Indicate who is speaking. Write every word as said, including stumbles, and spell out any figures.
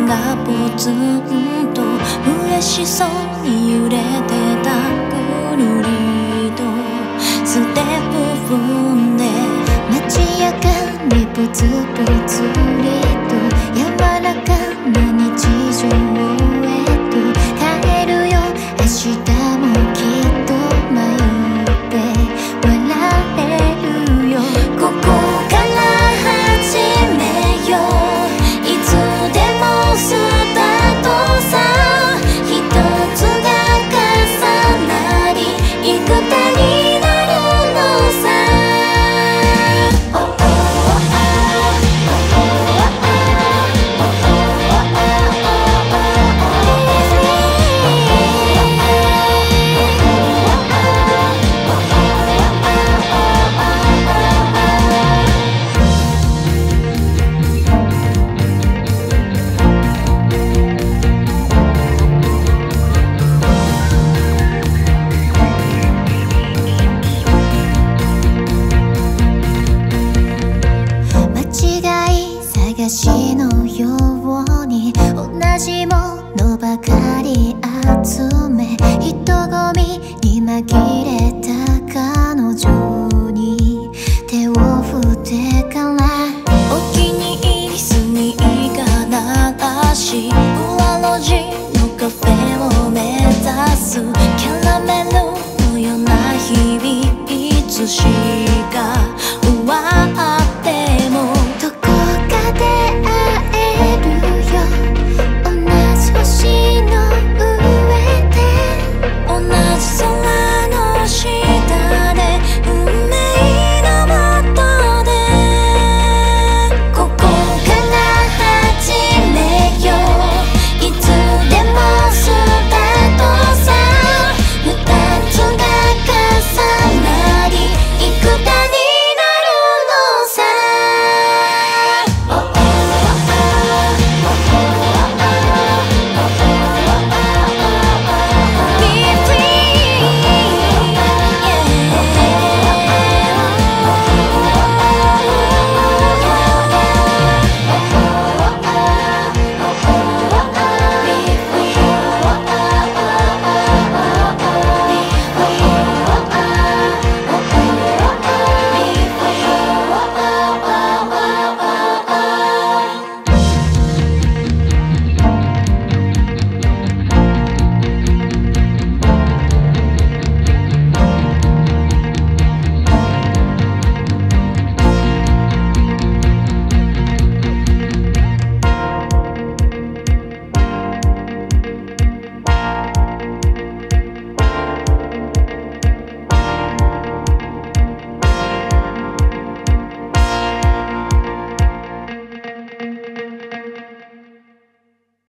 Speaker 1: がポツンと嬉しそうに揺れてたぐるりとステップ踏んで街明かりポツポツりと柔らかな日常へと帰るよ明日もきっと迷って笑えるよここから始めよういつでもスタートさ一つが重なり幾多になるのさ探しのように同じものばかり集め人混みに紛れた彼女に手を振ってからお気に入りスニーカー流し裏路地のカフェを目指すキャラメルのような日々いつし